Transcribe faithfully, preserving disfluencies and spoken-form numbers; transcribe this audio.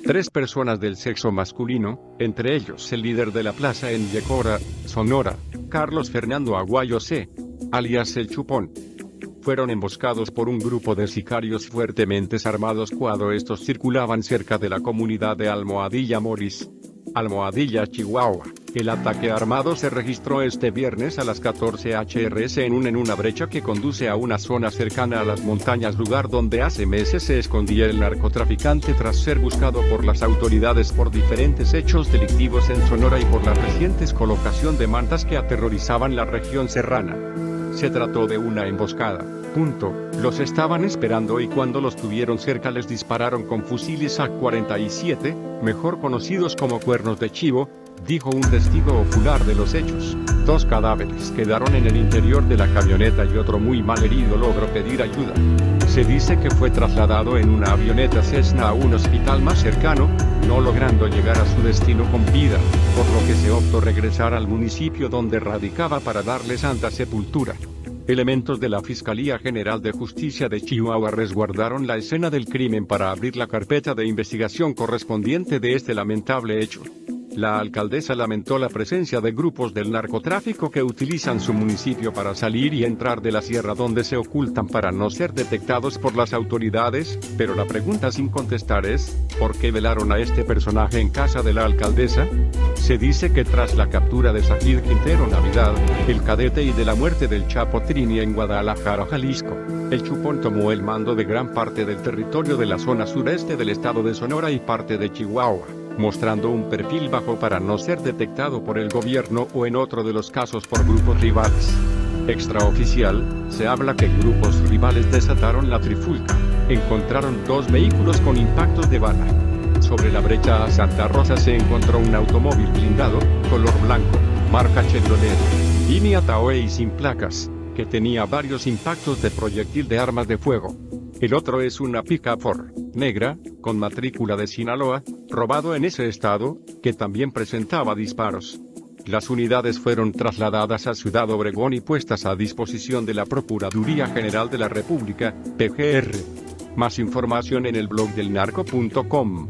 Tres personas del sexo masculino, entre ellos el líder de la plaza en Yecora, Sonora, Carlos Fernando Aguayo C., alias El Chupón, fueron emboscados por un grupo de sicarios fuertemente armados cuando estos circulaban cerca de la comunidad de Almohadilla Morris, Almohadilla, Chihuahua. El ataque armado se registró este viernes a las catorce horas en, un, en una brecha que conduce a una zona cercana a las montañas, lugar donde hace meses se escondía el narcotraficante tras ser buscado por las autoridades por diferentes hechos delictivos en Sonora y por la recientes colocación de mantas que aterrorizaban la región serrana. Se trató de una emboscada. Punto. Los estaban esperando y cuando los tuvieron cerca les dispararon con fusiles A cuarenta y siete, mejor conocidos como cuernos de chivo, dijo un testigo ocular de los hechos. Dos cadáveres quedaron en el interior de la camioneta y otro muy mal herido logró pedir ayuda. Se dice que fue trasladado en una avioneta Cessna a un hospital más cercano, no logrando llegar a su destino con vida, por lo que se optó regresar al municipio donde radicaba para darle santa sepultura. Elementos de la Fiscalía General de Justicia de Chihuahua resguardaron la escena del crimen para abrir la carpeta de investigación correspondiente de este lamentable hecho. La alcaldesa lamentó la presencia de grupos del narcotráfico que utilizan su municipio para salir y entrar de la sierra donde se ocultan para no ser detectados por las autoridades, pero la pregunta sin contestar es, ¿por qué velaron a este personaje en casa de la alcaldesa? Se dice que tras la captura de Zahir Quintero Navidad, el cadete y de la muerte del Chapo Trini en Guadalajara, Jalisco, El Chupón tomó el mando de gran parte del territorio de la zona sureste del estado de Sonora y parte de Chihuahua, mostrando un perfil bajo para no ser detectado por el gobierno o en otro de los casos por grupos rivales. Extraoficial, se habla que grupos rivales desataron la trifulca. Encontraron dos vehículos con impactos de bala. Sobre la brecha a Santa Rosa se encontró un automóvil blindado, color blanco, marca Chevrolet, línea Tahoe y sin placas, que tenía varios impactos de proyectil de armas de fuego. El otro es una pick-up Ford, negra, con matrícula de Sinaloa, robado en ese estado, que también presentaba disparos. Las unidades fueron trasladadas a Ciudad Obregón y puestas a disposición de la Procuraduría General de la República, P G R. Más información en el blog del narco punto com.